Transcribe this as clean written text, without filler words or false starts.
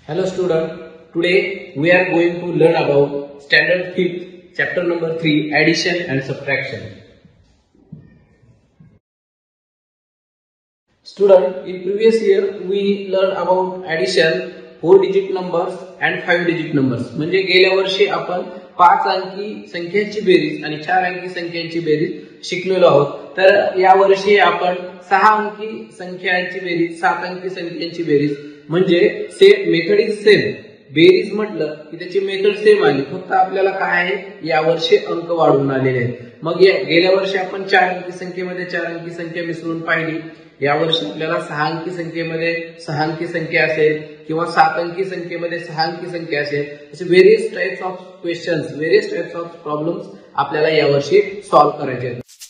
Hello student, today we are going to learn about standard 5th chapter number 3 addition and subtraction. Student, in previous year we learned about addition 4 digit numbers and 5 digit numbers. म्हणजे गेल्या वर्षी आपण 5 अंकी संख्यांची बेरीज आणि 4 अंकी संख्यांची बेरीज शिकलेलो आहोत. तर या वर्षी आपण 6 अंकी संख्यांची बेरीज 7 अंकी संख्यांची बेरीज म्हणजे सेम मेथड इज सेम. बेरीज म्हटलं की त्याची मेथड सेम आली, फक्त आपल्याला काय आहे या वर्षी अंक वाढवून आलेले आहेत. मग गेल्या वर्षी आपण 4 अंकी संख्येमध्ये 4 अंकी संख्या मिसळून पाहिली. या वर्षी आपल्याला 6 अंकी संख्येमध्ये 6 अंकी संख्या असेल किंवा 7 अंकी संख्येमध्ये 6 अंकी संख्या असेल, असे various types of questions, various types of problems आपल्याला या वर्षी सॉल्व्ह करायचे आहेत.